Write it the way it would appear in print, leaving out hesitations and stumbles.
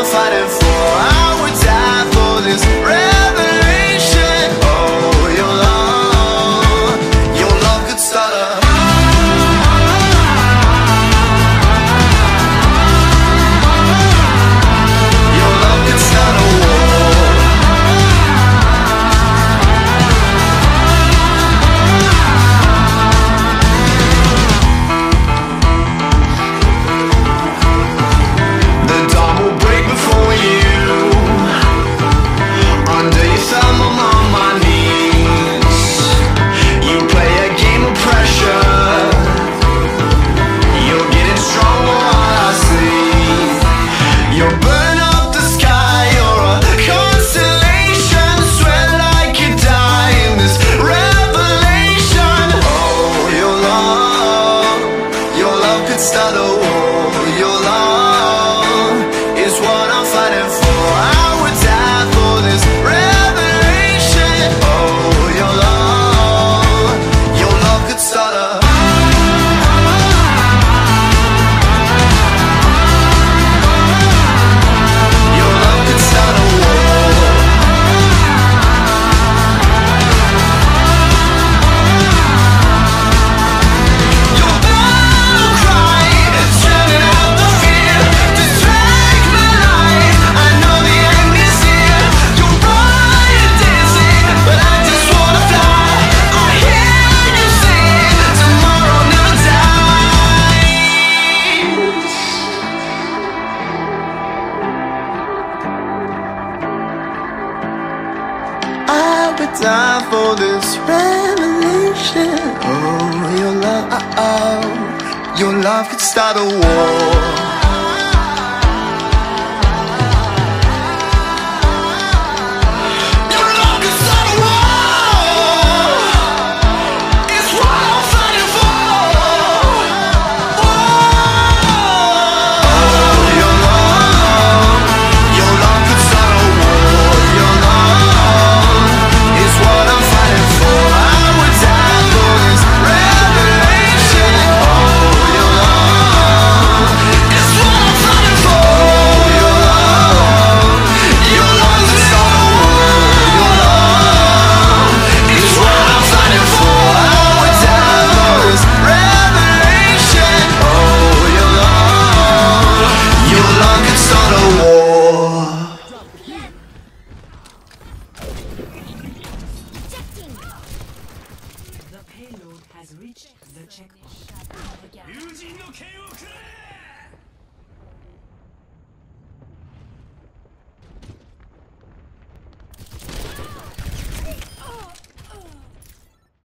fighting for. I would die for this revelation. Oh, your love could start a start a war. Your love is what I'm fighting for. I would die for this revelation. Oh, your love could start a your love could start a war. I would die for this revelation. Oh, your love could start a war. The payload has reached the checkpoint.